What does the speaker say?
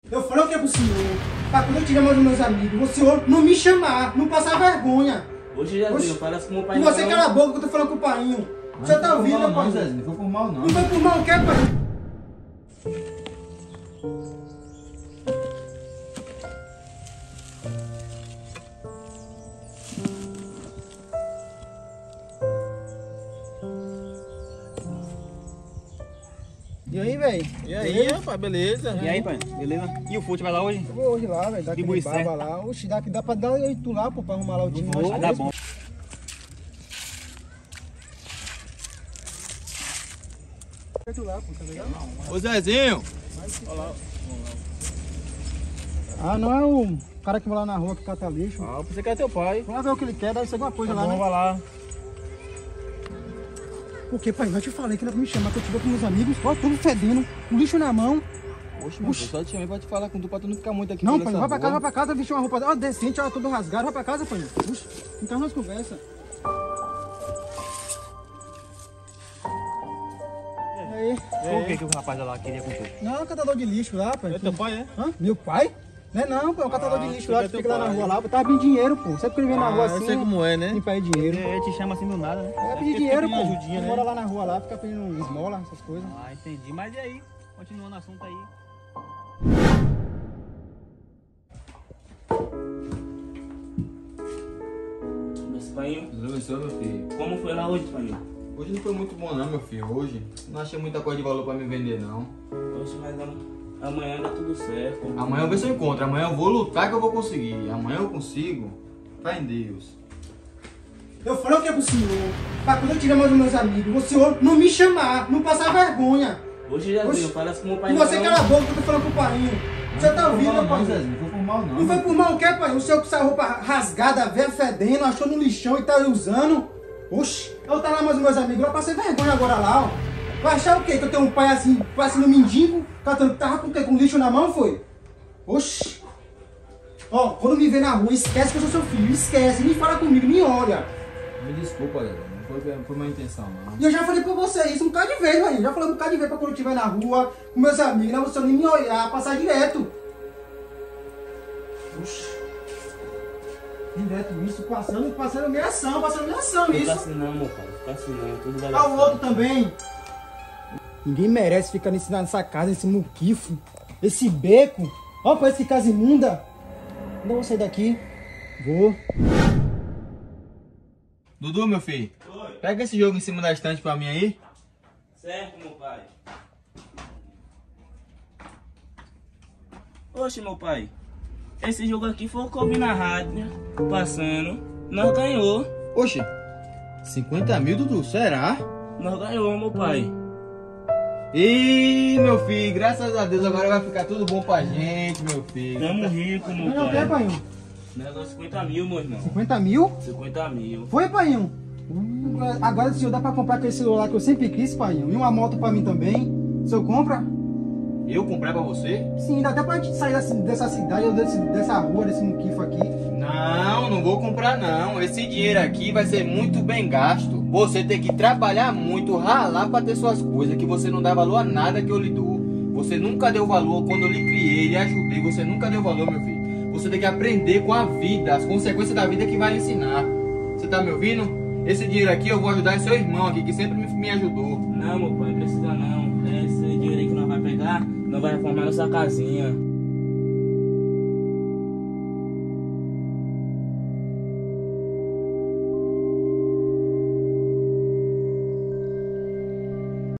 Eu falei o que é pro senhor? Pra quando eu tiver mais os meus amigos, o senhor não me chamar, não passar vergonha. Hoje já viu, fala assim com o pai. E você cala a boca que eu tô falando com o painho. Você tá ouvindo, meu pai? Não foi por mal, não. Não foi por mal, o que, pai? E aí, velho? E aí, rapaz, beleza? E aí, pai? Beleza? E o fute vai lá hoje? Eu vou hoje lá, velho, dar aquele Buicé. baba lá. Oxi, dá pra dar 8 lá, pô, pra arrumar lá o time. Vou, vai dar bom. Lá, pô, tá ligado? Ô Zezinho! Ah, não é o cara que vai lá na rua que cata lixo. Ah, você quer teu pai. Vamos lá ver o que ele quer, deve ser alguma coisa lá, Vamos, né? vai lá. Por quê, pai? Eu te falei que não é pra me chamar, que eu tiver com meus amigos, ó, tudo fedendo, com lixo na mão. Oxe, meu, eu só te chamei pra te falar com tu, pra tu não ficar muito aqui. Não, toda pai, essa vai pra rua. casa, vestir uma roupa, ó, decente, ó, tudo rasgado, vai pra casa, pai. Puxa, então nós conversa. E aí? Por que o rapaz lá queria com tu? Não, é um catador de lixo lá, pai. É teu pai, é? Hã? Meu pai? Não é não, pô, é um catador de lixo você lá é que teu fica lá na pai. rua lá, tá pedindo dinheiro, pô. Sempre que ele vem na rua assim, eu sei como é, né? tem pra ir dinheiro. Ele te chama assim do nada, né? É pedir porque dinheiro, fica pô. pedindo ajudinha, Ele né? mora lá na rua lá, fica pedindo esmola, essas coisas. Ah, entendi. Mas e aí? Continuando o assunto aí. Esse painho, Professor, meu filho. como foi lá hoje, painho? Hoje não foi muito bom não, meu filho. Hoje não achei muita coisa de valor pra me vender, não. Oxe, mas amanhã dá tudo certo. Amanhã eu ver se eu encontro. Amanhã eu vou lutar que eu vou conseguir. Amanhã eu consigo. Fé em Deus. Eu falei o que é pro senhor? Pra quando eu tiver mais os meus amigos, o senhor não me chamar, não passar vergonha. Hoje já Oxe, viu, fala assim com o pai. E você cala a boca que eu tô falando com o painho. Você tá ouvindo, meu pai? Não foi por mal, não. Não foi por mal o que, pai? O senhor com essa roupa rasgada, velha, fedendo, achou no lixão e tá usando. Oxi, eu tá lá mais os meus amigos, eu passei vergonha agora lá, ó. Vai achar o quê? Que eu tenho um pai assim, parecendo um mendigo, tava com o quê? Com lixo na mão, foi? Oxi. Ó, quando me vê na rua, esquece que eu sou seu filho, esquece, nem fala comigo, nem olha. Me desculpa, galera. Não foi má intenção, não. E eu já falei pra você isso um bocado de vez, velho. Já falei um bocado de vez pra quando eu estiver na rua, com meus amigos, não você nem me olhar, passar direto. Oxi. Direto isso, passando ameação Fica isso. assim não, meu pai. Fica assim não, tudo vai Ah, dar o certo. outro também. Ninguém merece ficar nessa casa, nesse muquifo, esse beco. Ó, parece que casa imunda. Não vou sair daqui. Vou. Dudu, meu filho. Oi. Pega esse jogo em cima da estante pra mim aí. Certo, meu pai. Oxe, meu pai. Esse jogo aqui foi o que eu vi na rádio, passando. Nós ganhou. Oxe, 50 mil, Dudu? Será? Nós ganhou, meu pai. Ih, meu filho, graças a Deus agora vai ficar tudo bom pra gente, meu filho. Tamo rico, meu Ganhou o quê, pai. painho? Negócio 50 mil, meu irmão. 50 mil? 50 mil. Foi, painho? Agora, senhor, dá pra comprar aquele celular que eu sempre quis, painho. E uma moto pra mim também. O senhor compra? Eu comprar pra você? Sim, dá até pra gente sair dessa cidade, ou dessa rua, desse muquifo aqui. Não vou comprar não. Esse dinheiro aqui vai ser muito bem gasto. Você tem que trabalhar muito, ralar pra ter suas coisas, que você não dá valor a nada que eu lhe dou. Você nunca deu valor quando eu lhe criei, lhe ajudei. Você nunca deu valor, meu filho. Você tem que aprender com a vida, as consequências da vida que vai lhe ensinar. Você tá me ouvindo? Esse dinheiro aqui eu vou ajudar seu irmão aqui, que sempre me ajudou. Não, meu pai, precisa não. Esse dinheiro aí que nós vai pegar, nós vai reformar nossa casinha.